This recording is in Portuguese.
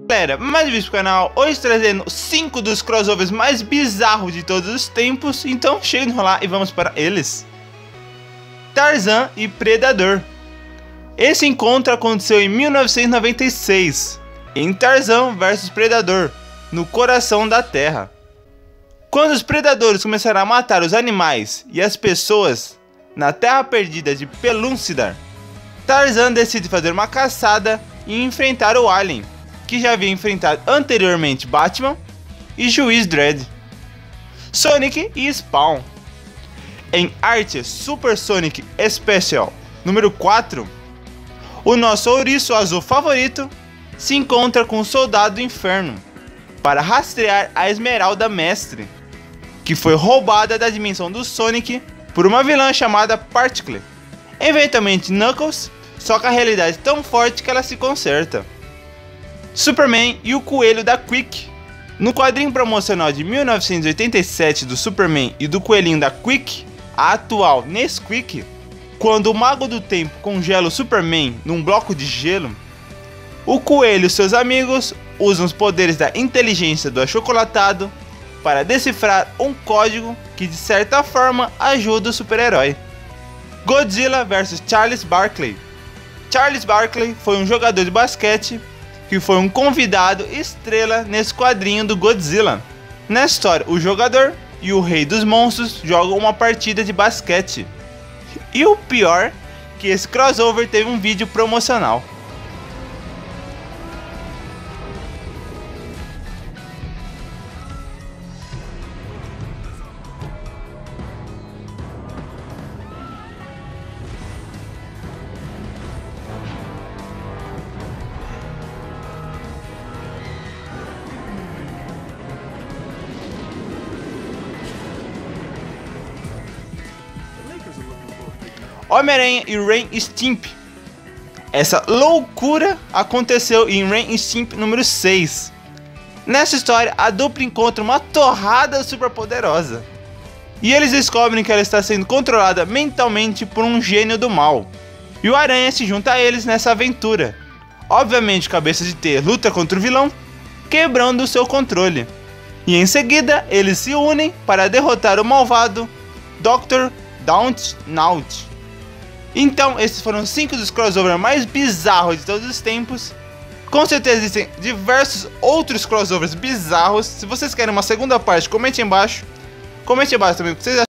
Galera, mais um vídeo pro canal, hoje trazendo 5 dos crossovers mais bizarros de todos os tempos, então chega de enrolar e vamos para eles. Tarzan e Predador. Esse encontro aconteceu em 1996, em Tarzan vs Predador, no coração da Terra. Quando os predadores começaram a matar os animais e as pessoas na Terra Perdida de Pellucidar, Tarzan decide fazer uma caçada e enfrentar o Alien, que já havia enfrentado anteriormente Batman e Juiz Dredd, Sonic e Spawn. Em arte Super Sonic Special número 4, o nosso ouriço azul favorito se encontra com o Soldado do Inferno para rastrear a Esmeralda Mestre, que foi roubada da dimensão do Sonic por uma vilã chamada Particle. Eventualmente Knuckles soca a realidade tão forte que ela se conserta. Superman e o Coelho da Quick. No quadrinho promocional de 1987 do Superman e do Coelhinho da Quick, a atual Nesquik, quando o Mago do Tempo congela o Superman num bloco de gelo, o Coelho e seus amigos usam os poderes da inteligência do achocolatado para decifrar um código que de certa forma ajuda o super-herói. Godzilla vs Charles Barkley. Charles Barkley foi um jogador de basquete que foi um convidado estrela nesse quadrinho do Godzilla. Na história, o jogador e o rei dos monstros jogam uma partida de basquete. E o pior, que esse crossover teve um vídeo promocional. Homem-Aranha e Ren e Stimpy. Essa loucura aconteceu em Ren e Stimpy número 6. Nessa história, a dupla encontra uma torrada super poderosa, e eles descobrem que ela está sendo controlada mentalmente por um gênio do mal. E o Aranha se junta a eles nessa aventura. Obviamente, Cabeça de Teia luta contra o vilão, quebrando o seu controle. E em seguida, eles se unem para derrotar o malvado Dr. Doubtnut. Então, esses foram 5 dos crossovers mais bizarros de todos os tempos. Com certeza existem diversos outros crossovers bizarros. Se vocês querem uma segunda parte, comente aí embaixo. Comente aí embaixo também o que vocês acham.